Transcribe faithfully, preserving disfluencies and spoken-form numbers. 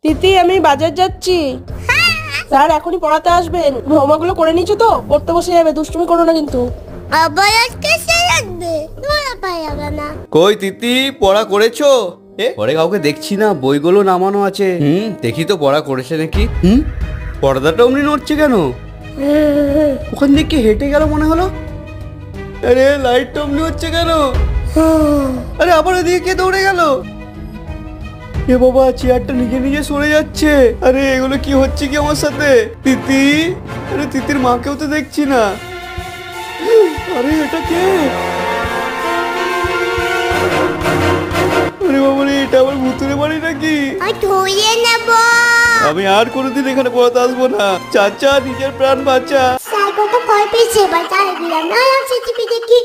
তিতি আমি বাজার যাচ্ছি। স্যার এখনই পড়াতে আসবেন। হোমওয়ার্কগুলো করে নিচ্ছ তো? পড়তে বসে যাবে, দুষ্টুমি করো না কিন্তু। আবার আজকে সে লাগবে তোরা পারবে না। কই তিতি, পড়া করেছো? এ পরে কাউকে দেখছি না, বইগুলো নামানো আছে। হুম, দেখি তো পড়া করেছে নাকি। হুম, পর্দাটা অমনি নড়ছে কেন? ওখান থেকে কি হেঁটে গেল মনে হলো? আরে লাইটটা অমনি হচ্ছে কেন? আরে আবার ওদিকে কে দৌড়ে গেল? এ বাবা, চেয়ারটা নিজে নিজে সরে যাচ্ছে। আরে এগুলো কি হচ্ছে কি আমার সাথে? তিতি, আরে তিতির মাকেও তো দেখছি না। আরে এটা কে? আরে বাবা রে, এটা আমার ভুতুরে বাড়ি নাকি? আর ধুয়ে নেব। আমি আর কোনোদিন এখানে পড়াতে আসবো না। চাচা, নিজের প্রাণ বাঁচা। স্যার কত ভয় পেয়েছে, এবার তাই দিলাম না।